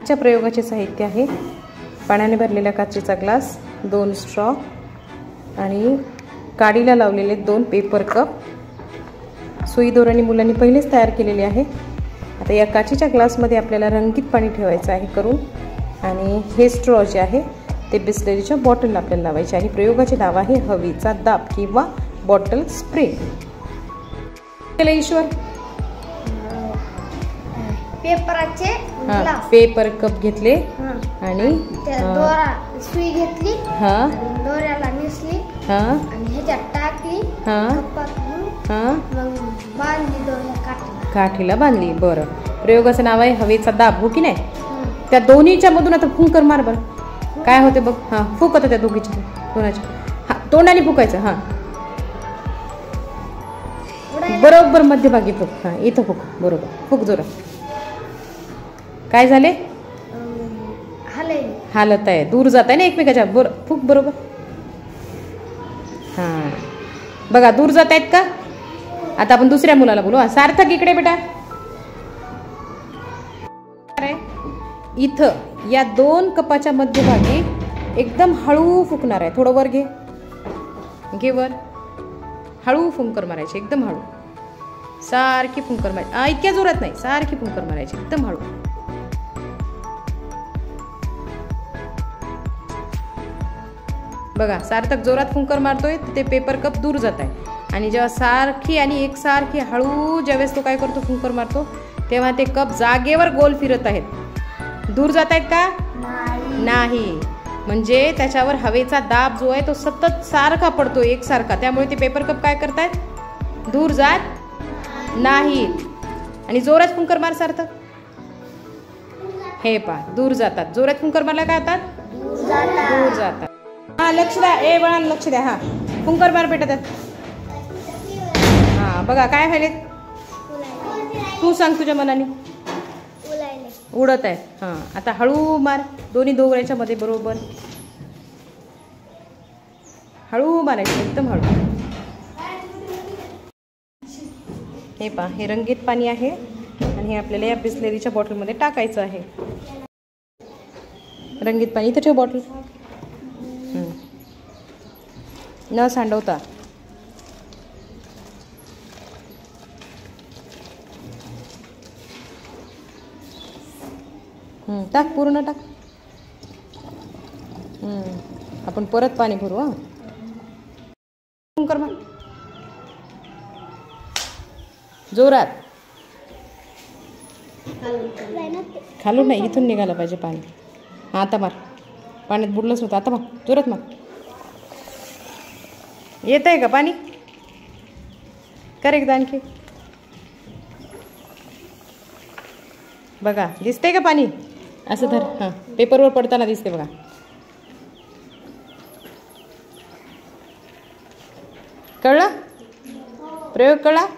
आजच्या प्रयोगाचे साहित्य आहे पाण्याने भरलेला काचेचा ग्लास, 2 स्ट्रॉ आणि काडीला लावलेले 2 पेपर कप. सुई दोऱ्याने मुलांनी पहिलेच तयार केलेले आहे. आता या काचेच्या ग्लासमध्ये आपल्याला रंगीत पाणी ठेवायचं आहे करून आणि हे स्ट्रॉ जे आहे ते बिस्लरीच्या बॉटलला आपल्याला लावायचे आणि प्रयोगाचे नाव आहे हवेचा दाब किंवा बॉटल स्प्रे. चला ईश्वर, पेपराचे पेपर कप घेतले आणि दोरा सुई घेतली, दोऱ्याला नेसली आणि ह्याच्यात टाकली, मग बांधली, दोऱ्या काठीला बांधली. बरं, प्रयोगाचं नाव आहे हवेचा दाब, हो की नाही? त्या दोन्हीच्या मधून आता फुंकर मार बरं, काय होते बघ. फुक होतं त्या दोघीच्या तोंडाने फुकायचं. बरोबर मध्यभागी फुक. इथं फुक, बरोबर फुक जोरात. काय झाले? हालत आहे, दूर जात आहे ना एकमेकाच्या. फुक बरोबर. बघा दूर जात आहेत का? आता आपण दुसऱ्या मुलाला बोलू. सार्थक इकडे बेटा. इथं या 2 कपाच्या मध्यभागी एकदम हळू फुकणार आहे. थोडं वर घे, वर. हळू फुंकर मारायची, एकदम हळू. सारखी फुंकर मारायची, इतक्या जोरात नाही, सारखी फुंकर मारायची, एकदम हळू. बघा सार्थक जोरात फुंकर मारतोय, ते पेपर कप दूर जात आहे. आणि जेव्हा सारखी आणि एकसारखी हळू ज्यावेळेस तो काय करतो, फुंकर मारतो, तेव्हा ते कप जागेवर गोल फिरत आहेत. दूर जात आहेत का? नाही. म्हणजे त्याच्यावर हवेचा दाब जो आहे तो सतत सारखा पडतो, एकसारखा. त्यामुळे ते पेपर कप काय करतायत, दूर जात नाहीत. आणि जोरात फुंकर मार सार्थक. हे पहा, दूर जातात. जोरात फुंकर मारला काय होतात, दूर जातात. लक्ष द्या, ए बाळा लक्ष द्या. फुंकर मार बेटा त्यात. बघा काय व्हायले, तू सांग तुझ्या मनाने. उडत आहेत. आता हळू मार, दोन्ही दोघांच्या मध्ये बरोबर हळू मारायचं, एकदम हळू. हे पहा, हे रंगीत पाणी आहे आणि हे आपल्याला या बिस्लेरीच्या बॉटलमध्ये टाकायचं आहे. रंगीत पाणी इथं ठेव बॉटल, न सांडवता. टाक, पूर्ण टाक. आपण परत पाणी भरू. फुंकर मार जोरात. खालून नाही, इथून निघालं पाहिजे पाणी. आता मार, पाण्यात बुडलंच होतं. आता मार, जोरात मार. येत आहे का पाणी? कर एकदा आणखी. बघा दिसते का पाणी? असं धर. पेपरवर पडताना दिसते बघा. कळलं? प्रयोग कळला?